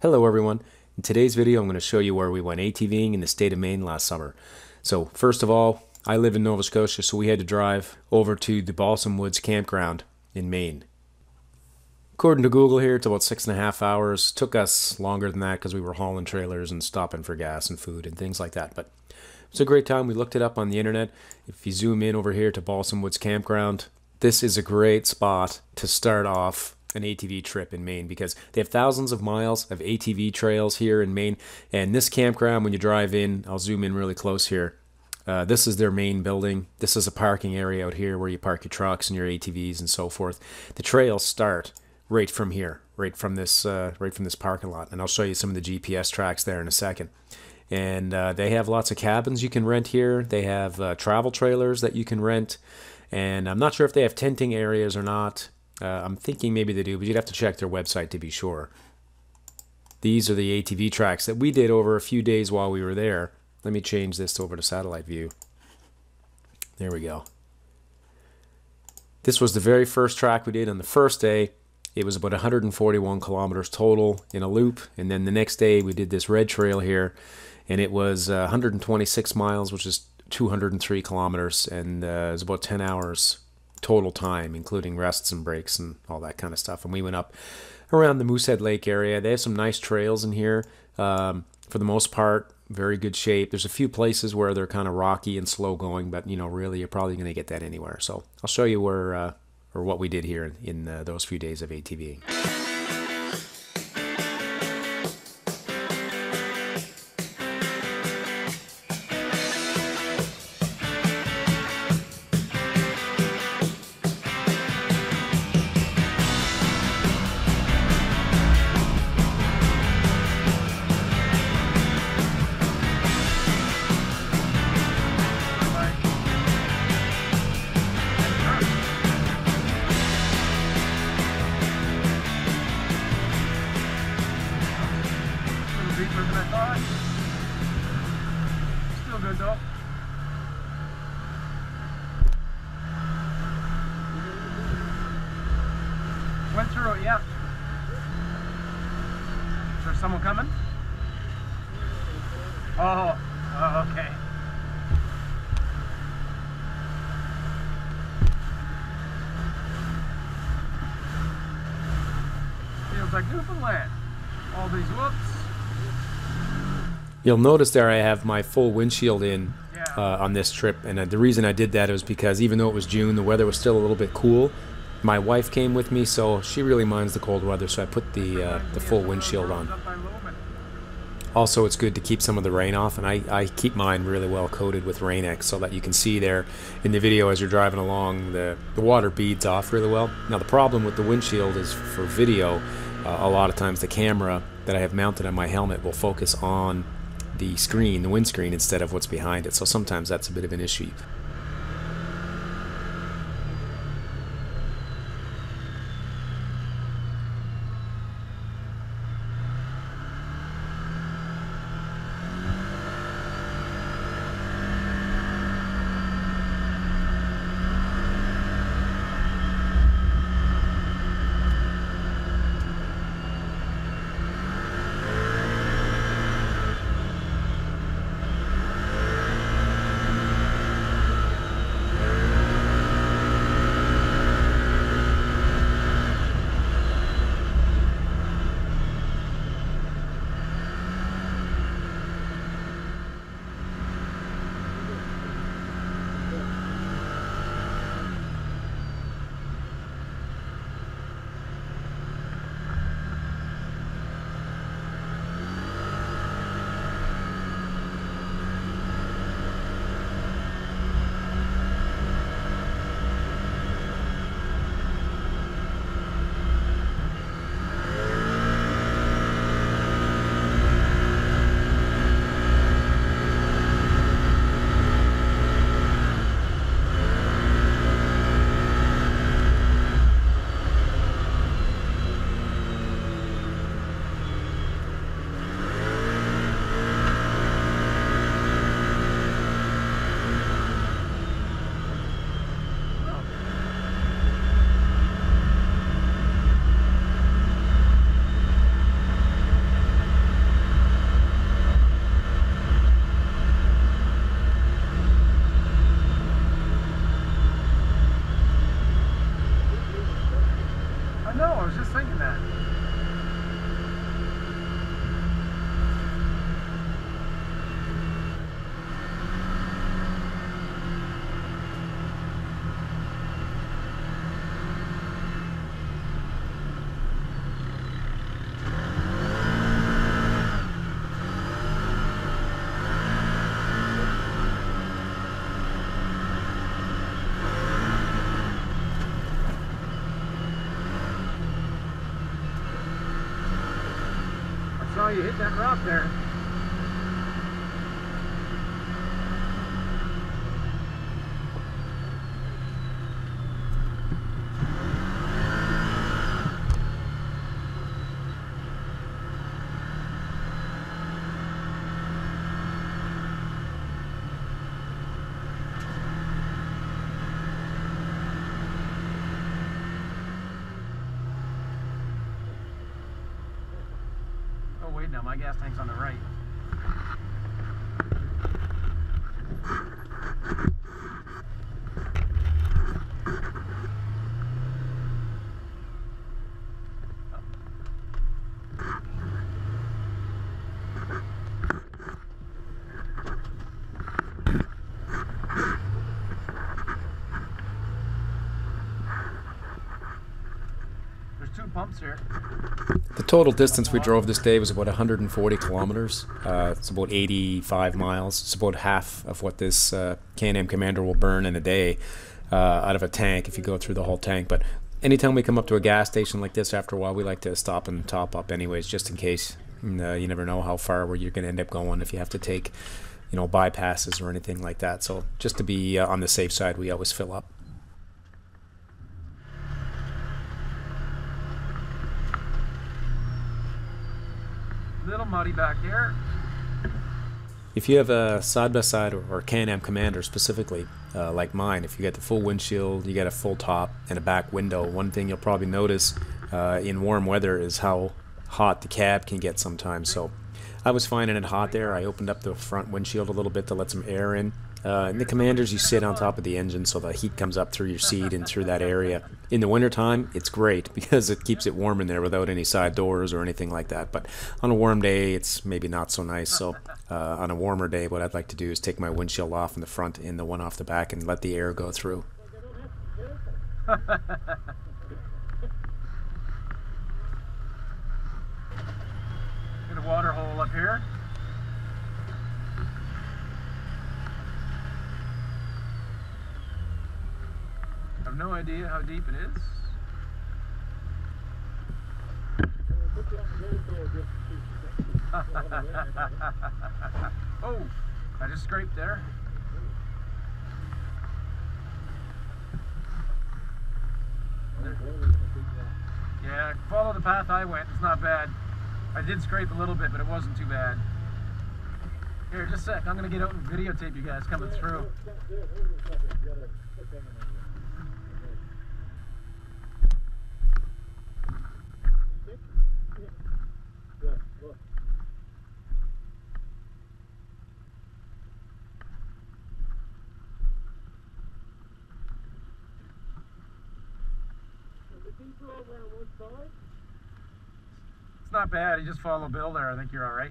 Hello everyone. In today's video I'm going to show you where we went ATVing in the state of Maine last summer. So first of all, I live in Nova Scotia, so we had to drive over to the Balsam Woods campground in Maine. According to Google here, it's about 6.5 hours. Took us longer than that because we were hauling trailers and stopping for gas and food and things like that. But it was a great time. We looked it up on the internet. If you zoom in over here to Balsam Woods campground, this is a great spot to start off an ATV trip in Maine because they have thousands of miles of ATV trails here in Maine. And this campground, when you drive in, I'll zoom in really close here. This is their main building. This is a parking area out here where you park your trucks and your ATVs and so forth. The trails start right from here, right from this parking lot. And I'll show you some of the GPS tracks there in a second. And they have lots of cabins you can rent here. They have travel trailers that you can rent. And I'm not sure if they have tenting areas or not. I'm thinking maybe they do, but you'd have to check their website to be sure. These are the ATV tracks that we did over a few days while we were there. Let me change this over to satellite view. There we go. This was the very first track we did on the first day. It was about 141 kilometers total in a loop. And then the next day we did this red trail here, and it was 126 miles, which is 203 kilometers, and it was about 10 hours total time, including rests and breaks and all that kind of stuff. And we went up around the Moosehead Lake area. They have some nice trails in here. For the most part, very good shape. There's a few places where they're kind of rocky and slow going, but you know, really, you're probably going to get that anywhere. So I'll show you where or what we did here in those few days of ATVing. Deeper than I thought. Still good though. Went through it, yeah. Is there someone coming? Oh, okay. Feels like Newfoundland. All these whoops. You'll notice there I have my full windshield in on this trip, and the reason I did that was because even though it was June, the weather was still a little bit cool. My wife came with me, so she really minds the cold weather, so I put the full windshield on. Also, it's good to keep some of the rain off, and I keep mine really well coated with Rain-X so that you can see there in the video as you're driving along, the water beads off really well. Now the problem with the windshield is for video, a lot of times the camera that I have mounted on my helmet will focus on the screen, the windscreen, instead of what's behind it. So sometimes that's a bit of an issue. how you hit that rock there. Oh wait, now my gas tank's on the right. There's 2 pumps here. The total distance we drove this day was about 140 kilometers. It's about 85 miles. It's about half of what this Can-Am Commander will burn in a day out of a tank if you go through the whole tank. But anytime we come up to a gas station like this, after a while, we like to stop and top up anyways, just in case. You never know how far where you're going to end up going if you have to take, bypasses or anything like that. So just to be on the safe side, we always fill up. Little muddy back here. If you have a side-by-side or Can-Am Commander specifically, like mine, if you get the full windshield, you get a full top and a back window, one thing you'll probably notice in warm weather is how hot the cab can get sometimes. So I was finding it hot there. I opened up the front windshield a little bit to let some air in. In the Commanders, you sit on top of the engine so the heat comes up through your seat and through that area. In the wintertime, it's great because it keeps it warm in there without any side doors or anything like that. But on a warm day, it's maybe not so nice. So on a warmer day, what I'd like to do is take my windshield off in the front and the one off the back and let the air go through. Get a water hole up here. I have no idea how deep it is. Oh, I just scraped there. Yeah, follow the path I went. It's not bad. I did scrape a little bit, but it wasn't too bad. Here, just a sec. I'm going to get out and videotape you guys coming through. It's not bad. You just follow Bill there. I think you're all right.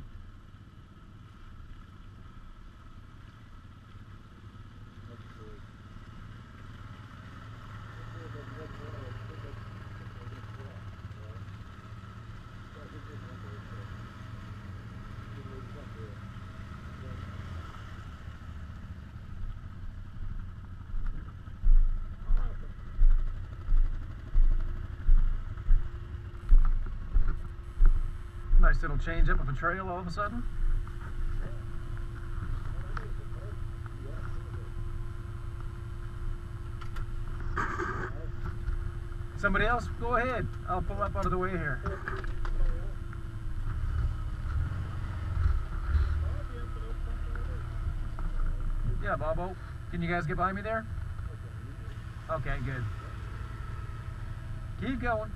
Nice little change up of a trail all of a sudden. Somebody else, go ahead. I'll pull up out of the way here. Yeah, Bobo. Can you guys get by me there? Okay, good. Keep going.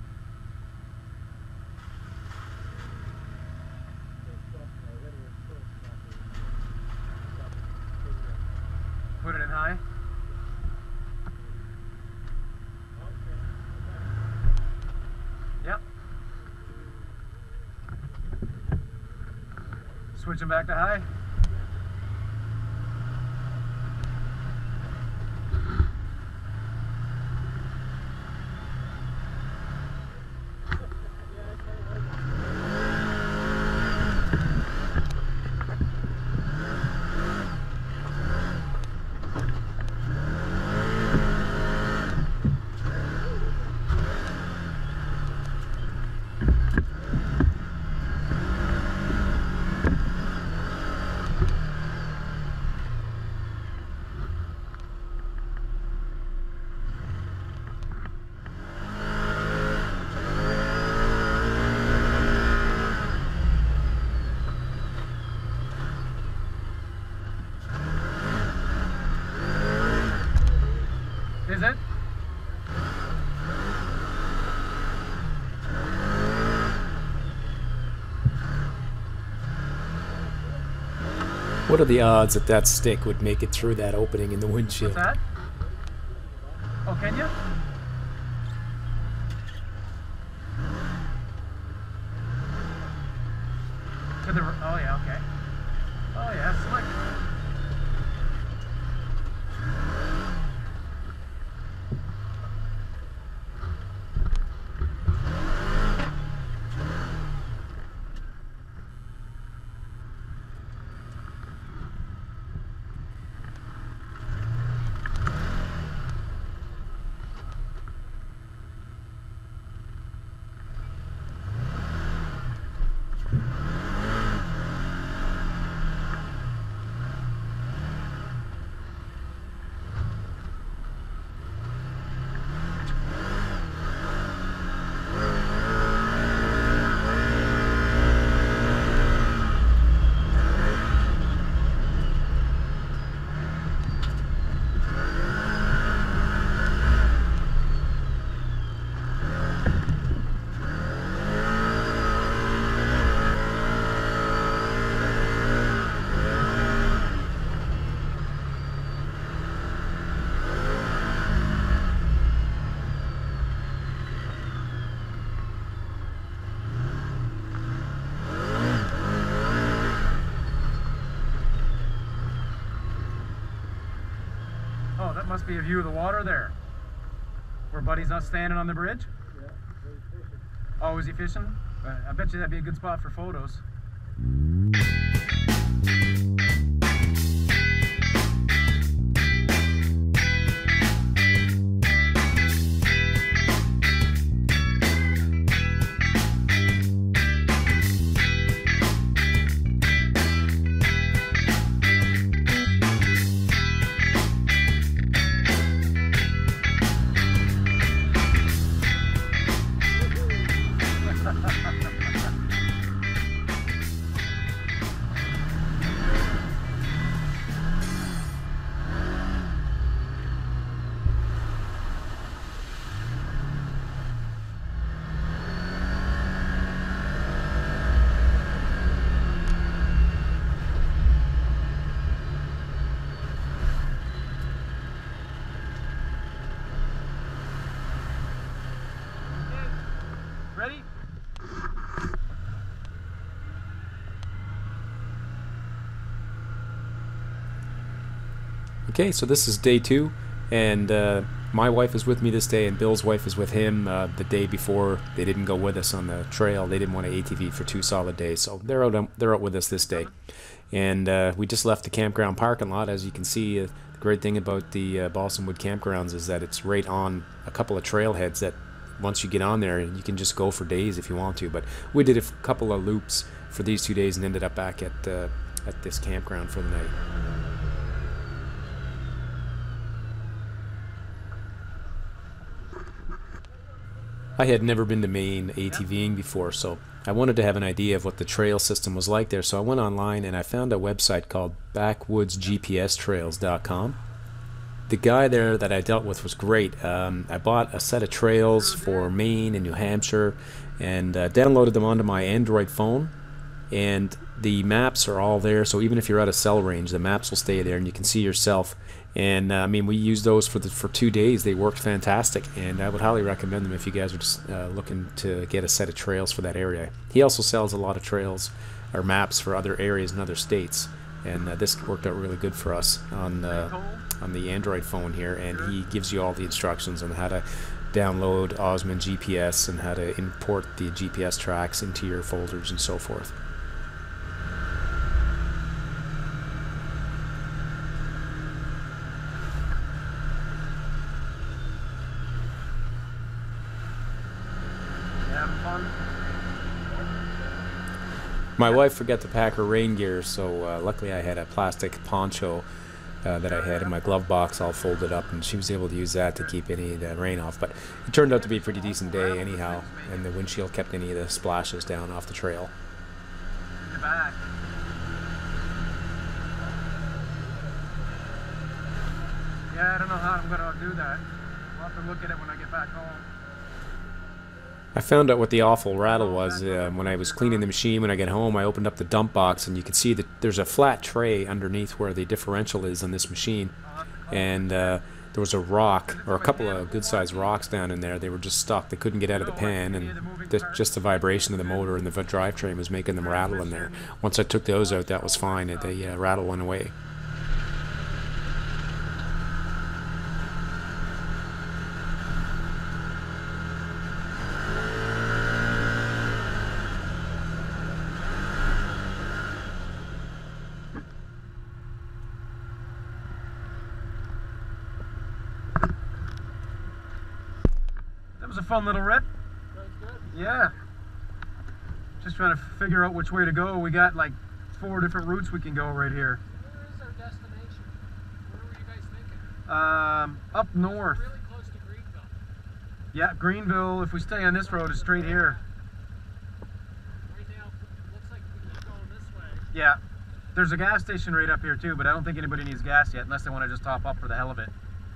Put it in high. Yep. Switching back to high. Is it? What are the odds that that stick would make it through that opening in the windshield? What's that? Oh, can you? To the, oh yeah, okay. Oh yeah, slick. Oh, that must be a view of the water there. Where Buddy's not standing on the bridge? Yeah, he's fishing. Oh, is he fishing? I bet you that'd be a good spot for photos. Ready? Okay, so this is day 2, and my wife is with me this day, and Bill's wife is with him. The day before, they didn't go with us on the trail. They didn't want to ATV for 2 solid days, so they're out with us this day. And we just left the campground parking lot. As you can see, the great thing about the Balsam Wood campgrounds is that it's right on a couple of trailheads that once you get on there, you can just go for days if you want to. But we did a couple of loops for these 2 days and ended up back at this campground for the night. I had never been to Maine ATVing before, so I wanted to have an idea of what the trail system was like there. So I went online and I found a website called backwoodsgpstrails.com. The guy there that I dealt with was great. I bought a set of trails for Maine and New Hampshire and downloaded them onto my Android phone, and the maps are all there, so even if you're out of cell range, the maps will stay there and you can see yourself. And I mean, we used those for 2 days. They worked fantastic, and I would highly recommend them if you guys are just looking to get a set of trails for that area. He also sells a lot of trails or maps for other areas in other states, and this worked out really good for us on the Android phone here. And he gives you all the instructions on how to download Osmond GPS and how to import the GPS tracks into your folders and so forth. My wife forgot to pack her rain gear, so luckily I had a plastic poncho that I had in my glove box all folded up, and she was able to use that to keep any of the rain off. But it turned out to be a pretty decent day anyhow, and the windshield kept any of the splashes down off the trail. Back. Yeah, I don't know how I'm going to do that. We'll have to look at it when I get back home. I found out what the awful rattle was when I was cleaning the machine. When I get home, I opened up the dump box, and you can see that there's a flat tray underneath where the differential is on this machine. And there was a rock, or a couple of good-sized rocks down in there. They were just stuck. They couldn't get out of the pan, and just the vibration of the motor and the drivetrain was making them rattle in there. Once I took those out, that was fine. The rattle went away. That was a fun little rip. Sounds good. Yeah. Just trying to figure out which way to go. We got like 4 different routes we can go right here. Where is our destination? Where were you guys thinking? Up north. Really close to Greenville. Yeah, Greenville. If we stay on this road, is straight here. Right now, it looks like we keep going this way. Yeah. There's a gas station right up here too, but I don't think anybody needs gas yet unless they want to just top up for the hell of it.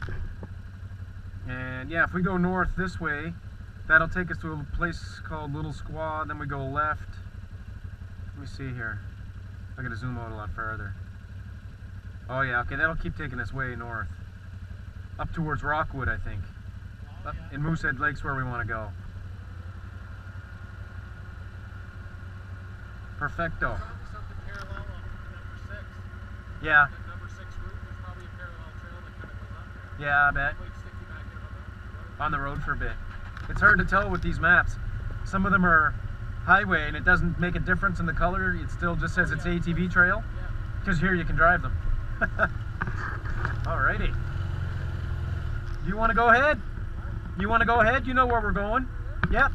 And yeah, if we go north this way, that'll take us to a place called Little Squaw. Then we go left. Let me see here. I gotta zoom out a lot further. Oh yeah, okay, that'll keep taking us way north. Up towards Rockwood, I think. Oh, Up yeah. in Moosehead Lake's where we want to go. Perfecto. Probably something parallel on number 6. Yeah, That number 6 route, there's probably a parallel trail that kind of goes up there. yeah, I bet. Might stick you back in On the road for a bit. It's hard to tell with these maps. Some of them are highway and it doesn't make a difference in the color. It still just says it's ATV trail. Yeah. Because here you can drive them. Alrighty. You want to go ahead? You want to go ahead? You know where we're going. Yep.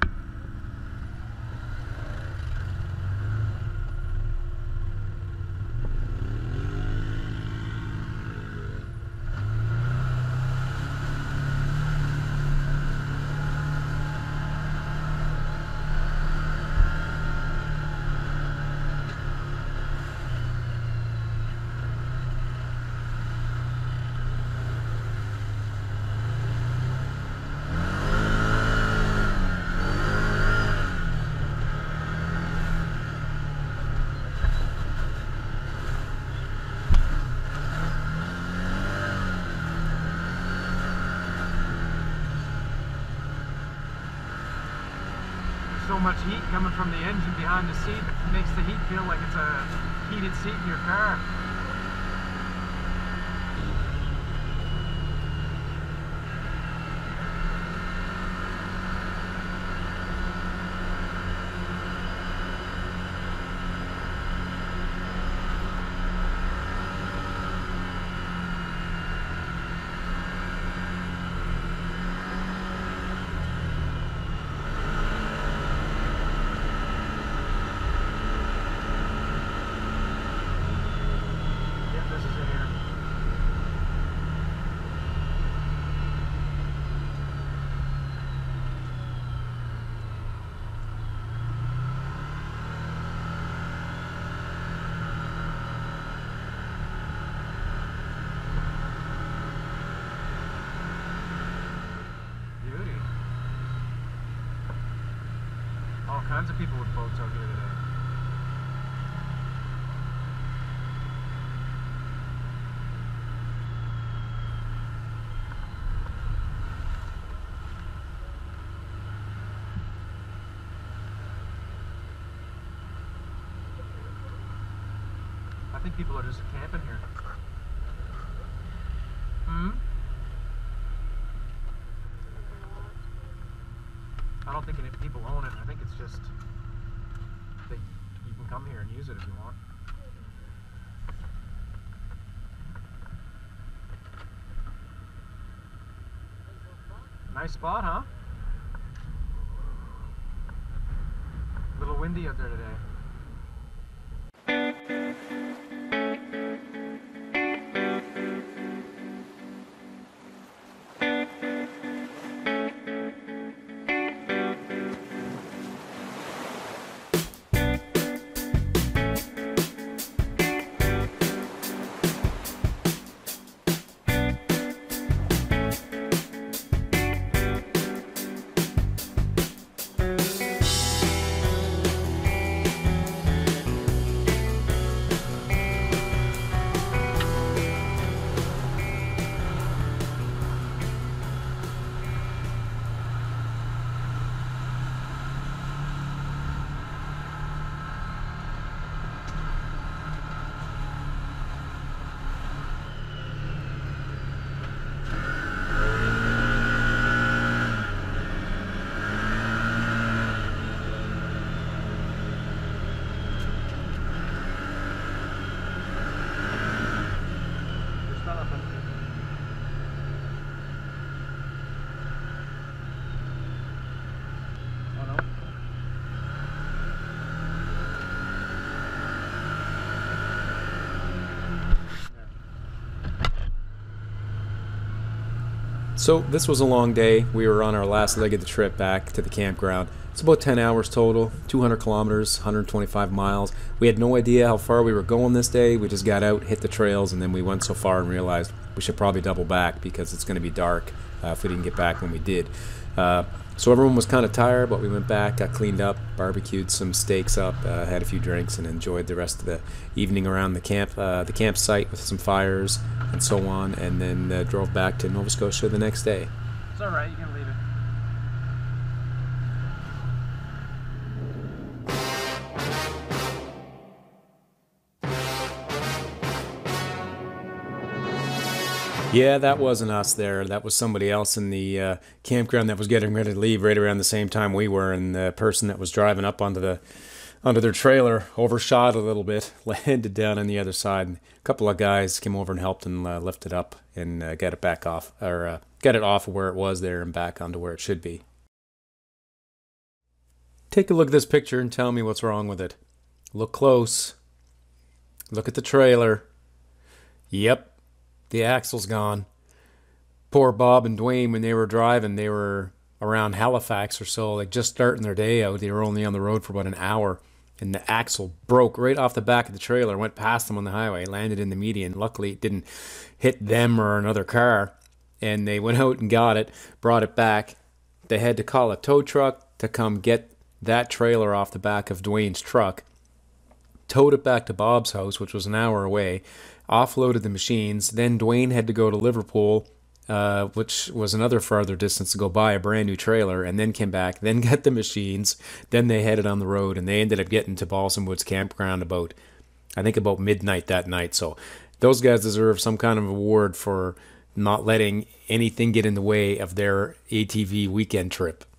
So much heat coming from the engine behind the seat, it makes the heat feel like it's a heated seat in your car. All kinds of people with boats out here today. I think people are just camping here. I don't think any people own it. I think it's just that you can come here and use it if you want. Nice spot, huh? A little windy out there today. So this was a long day. We were on our last leg of the trip back to the campground. It's about 10 hours total, 200 kilometers, 125 miles. We had no idea how far we were going this day. We just got out, hit the trails, and then we went so far and realized we should probably double back because it's going to be dark if we didn't get back when we did. So everyone was kind of tired, but we went back, got cleaned up, barbecued some steaks up, had a few drinks, and enjoyed the rest of the evening around the campsite with some fires and so on, and then drove back to Nova Scotia the next day. It's all right, you can leave it. Yeah, that wasn't us there. That was somebody else in the campground that was getting ready to leave right around the same time we were, and the person that was driving up onto their trailer overshot a little bit, landed down on the other side. And a couple of guys came over and helped and lift it up and get it back off, or get it off of where it was there and back onto where it should be. Take a look at this picture and tell me what's wrong with it. Look close. Look at the trailer. Yep. The axle's gone. Poor Bob and Dwayne, when they were driving, they were around Halifax or so, like just starting their day out. They were only on the road for about an hour, and the axle broke right off the back of the trailer, went past them on the highway, landed in the median. Luckily, it didn't hit them or another car, and they went out and got it, brought it back. They had to call a tow truck to come get that trailer off the back of Dwayne's truck, towed it back to Bob's house, which was an hour away, offloaded the machines. Then Dwayne had to go to Liverpool, which was another farther distance, to go buy a brand new trailer, and then came back, then got the machines. Then they headed on the road, and they ended up getting to Balsam Woods campground about midnight that night. So those guys deserve some kind of award for not letting anything get in the way of their ATV weekend trip.